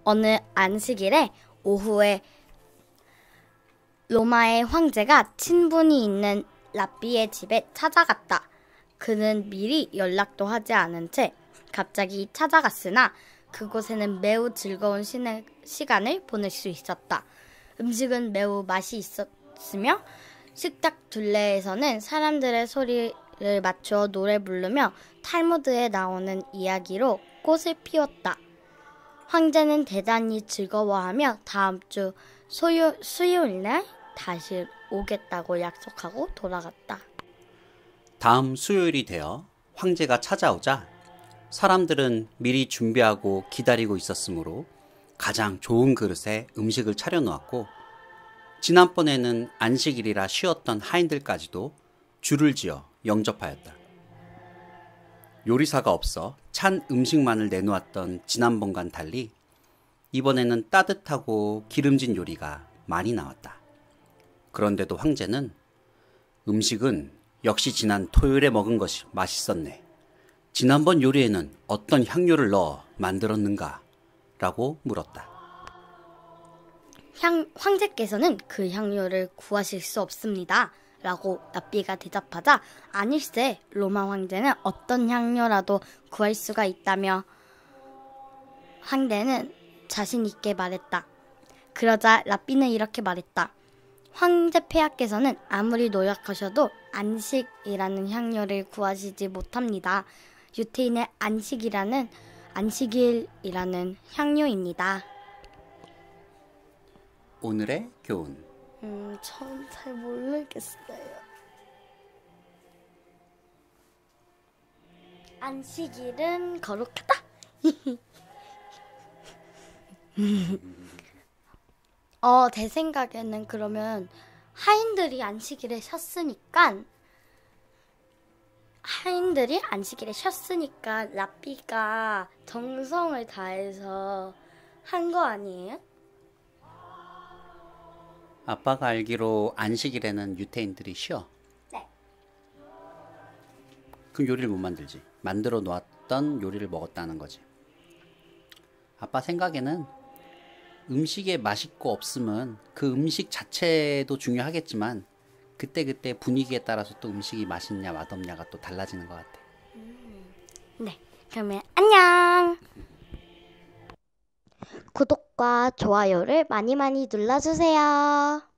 어느 안식일에 오후에 로마의 황제가 친분이 있는 라삐의 집에 찾아갔다. 그는 미리 연락도 하지 않은 채 갑자기 찾아갔으나 그곳에는 매우 즐거운 시간을 보낼 수 있었다. 음식은 매우 맛이 있었으며 식탁 둘레에서는 사람들의 소리를 맞추어 노래 부르며 탈무드에 나오는 이야기로 꽃을 피웠다. 황제는 대단히 즐거워하며 다음 주 수요일날 다시 오겠다고 약속하고 돌아갔다. 다음 수요일이 되어 황제가 찾아오자 사람들은 미리 준비하고 기다리고 있었으므로 가장 좋은 그릇에 음식을 차려놓았고 지난번에는 안식일이라 쉬었던 하인들까지도 줄을 지어 영접하였다. 요리사가 없어 찬 음식만을 내놓았던 지난번과는 달리 이번에는 따뜻하고 기름진 요리가 많이 나왔다. 그런데도 황제는 음식은 역시 지난 토요일에 먹은 것이 맛있었네. 지난번 요리에는 어떤 향료를 넣어 만들었는가? 라고 물었다. 황제께서는 그 향료를 구하실 수 없습니다. 라고 라삐가 대답하자 아닐세 로마 황제는 어떤 향료라도 구할 수가 있다며 황제는 자신 있게 말했다. 그러자 라삐는 이렇게 말했다. 황제 폐하께서는 아무리 노력하셔도 안식이라는 향료를 구하시지 못합니다. 유태인의 안식일이라는 향료입니다. 오늘의 교훈. 전 잘 모르겠어요. 안식일은 거룩하다. 제 생각에는 그러면 하인들이 안식일에 쉬었으니까 라삐가 정성을 다해서 한 거 아니에요? 아빠가 알기로 안식일에는 유태인들이 쉬어. 네. 그럼 요리를 못 만들지. 만들어 놓았던 요리를 먹었다는 거지. 아빠 생각에는 음식에 맛있고 없으면 그 음식 자체도 중요하겠지만 그때그때 분위기에 따라서 또 음식이 맛있냐 맛없냐가 또 달라지는 것 같아. 네, 그러면 안녕. 구독과 좋아요를 많이 많이 눌러주세요.